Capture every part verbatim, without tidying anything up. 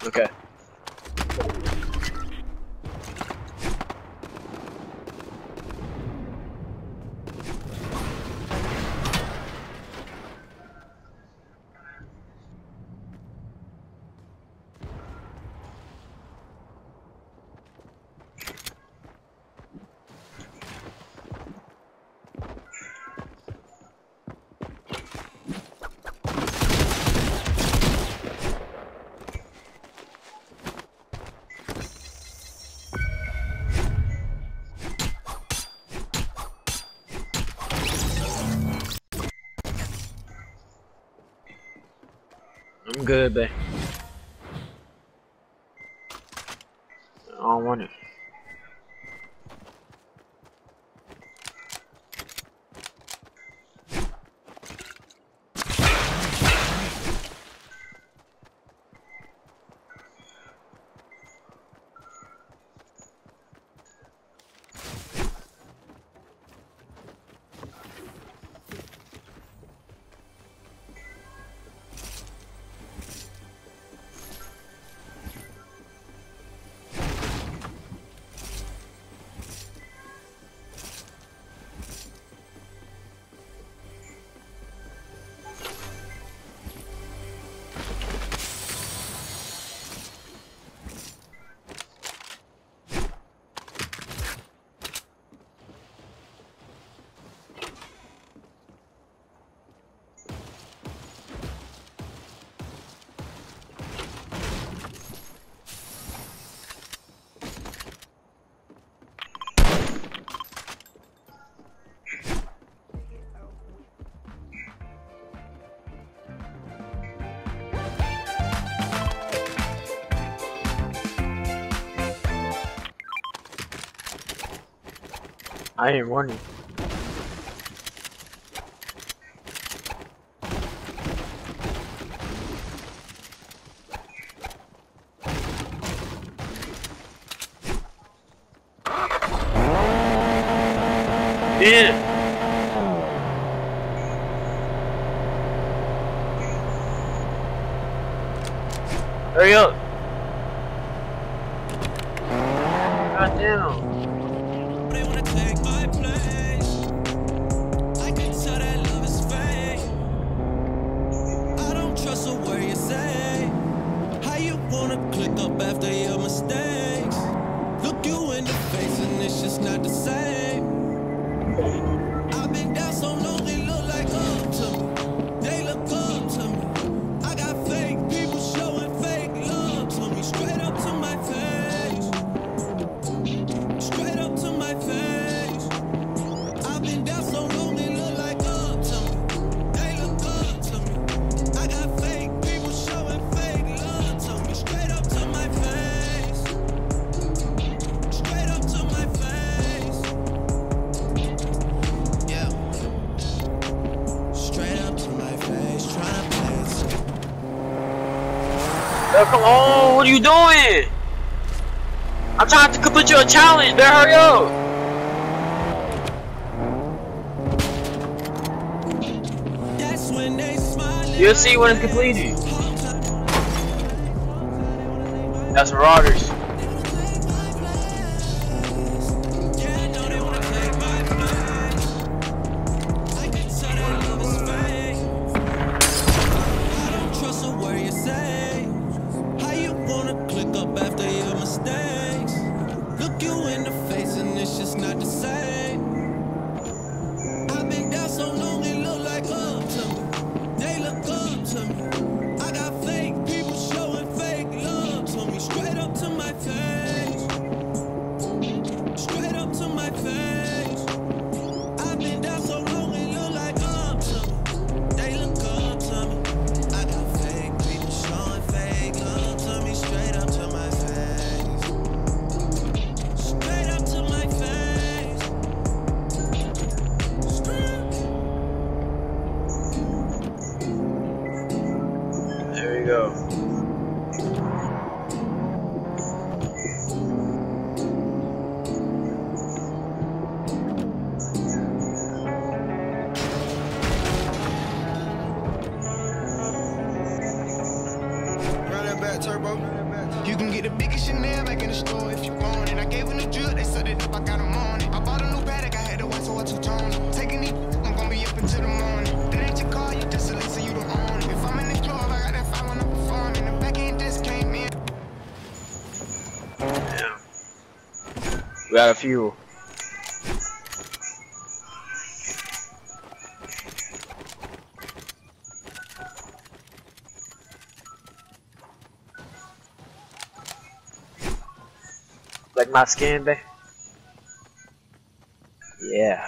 Okay. I'm good, babe. I don't want it. I didn't want it. Yeah. Hurry up. God damn. They wanna take my place. I can tell that love is fake. I don't trust a word you say. How you wanna click up after your mistakes? Look you in the face and it's just not the same. I've been down so long they look like up to me. They look up to me. I got fake people showing fake love to me. Straight up to my face. Straight up to my face. I've been down so long they look like up to me. They look up to me. I got fake people showing fake love to me. Straight up to my face. Straight up to my face. Yeah. Straight up to my face. Tryna pass. Yo, come on, what are you doing? I'm trying to complete you a challenge, better hurry up. That's when they smile. You'll see when it's completed. That's Marauders. I got fake people showing fake love to me. Straight up to my bro. You can get the biggest Chanel back in the store if you want it. I gave them the drill, they set it up, I got them on it. I bought a new paddock, I had to wait so I two-tone. Taking these, I'm gonna be up until the morning. That ain't your car, you just a lease, so you don't own it. If I'm in the club, I got that five when I perform. And the back end just came in. Yeah. We got a few. Like my skin, babe? Yeah.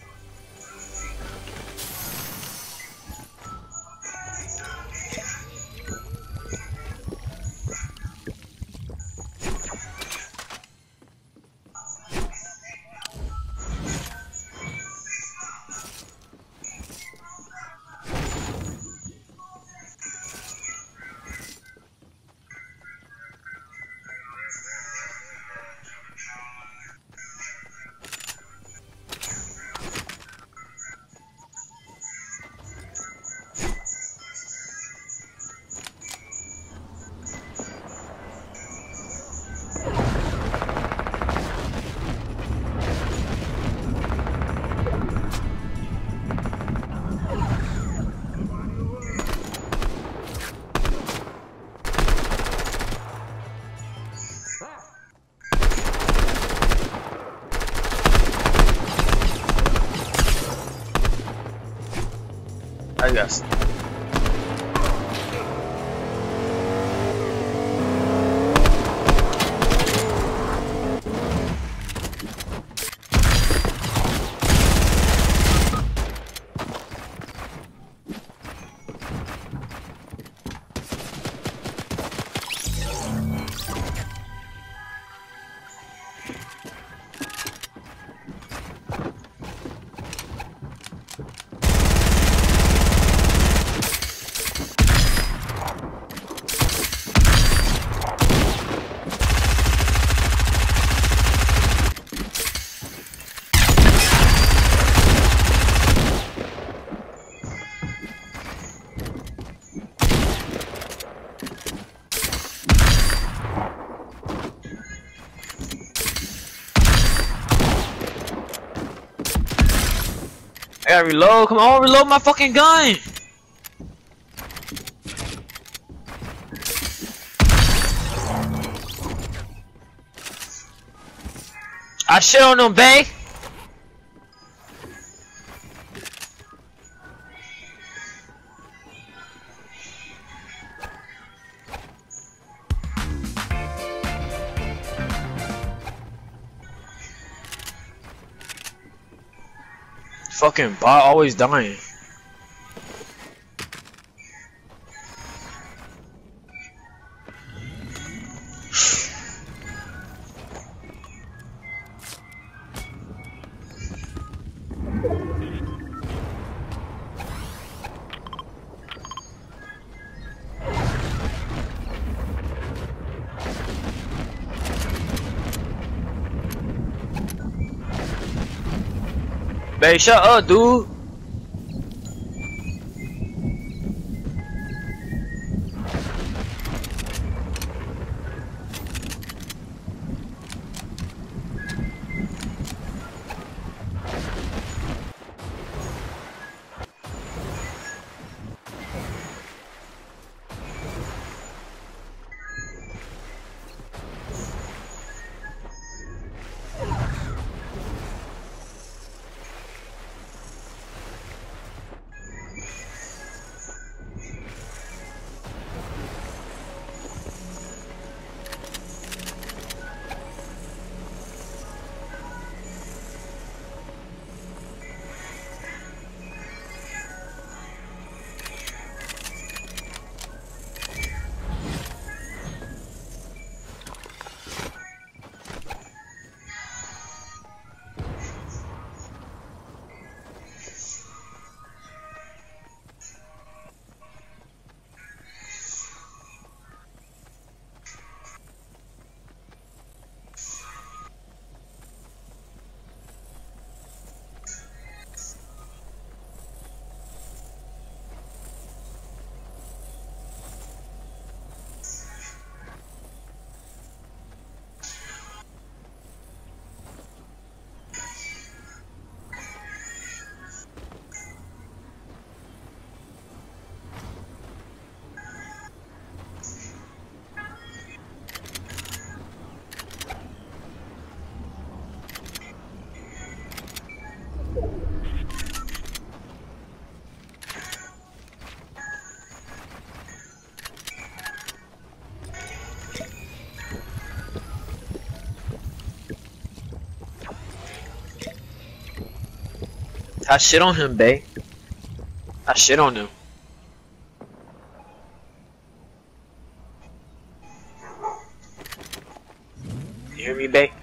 I guess. I gotta reload. Come on, reload my fucking gun. I shit on them, bae. Fucking bot always dying. Babe, shut up, dude. I shit on him, bae. I shit on him. You hear me, bae?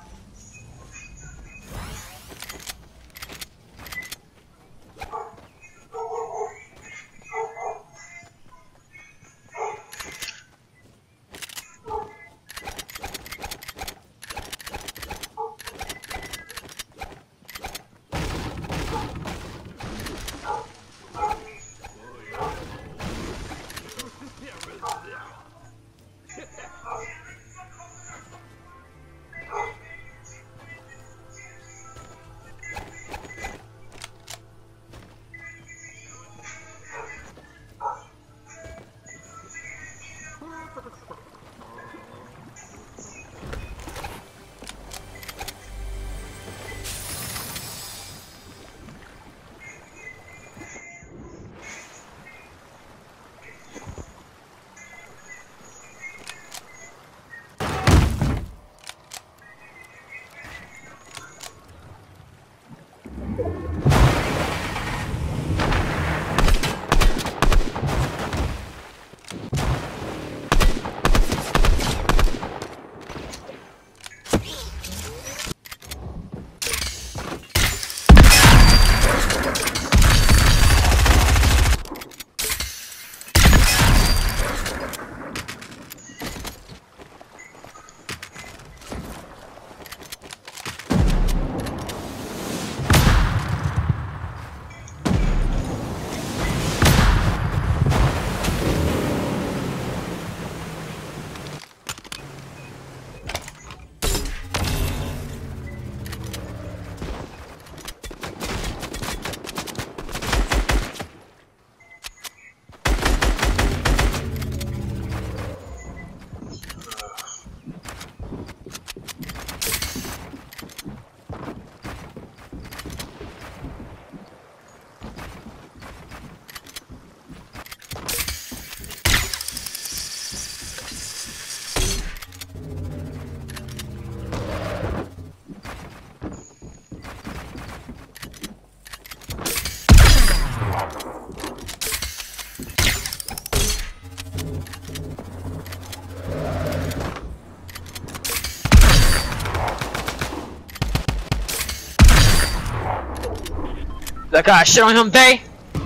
That guy shit on him, bae.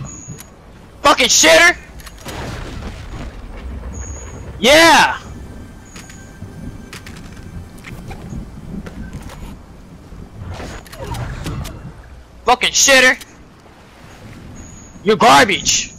Fucking shitter. Yeah. Fucking shitter. You're garbage.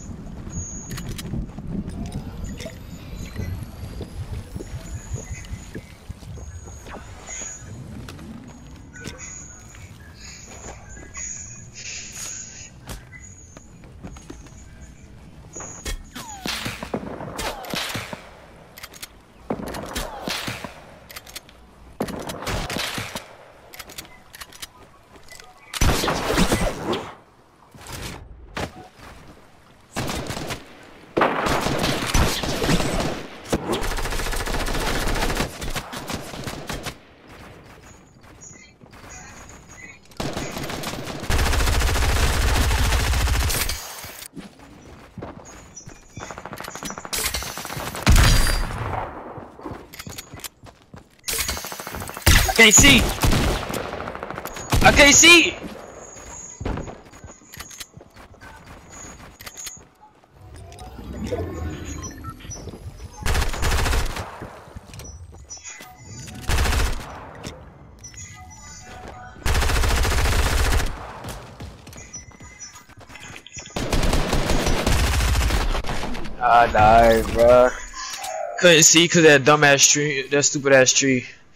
I can't see. I can't see. I died, bro. Couldn't see because that dumbass tree, that stupid ass tree.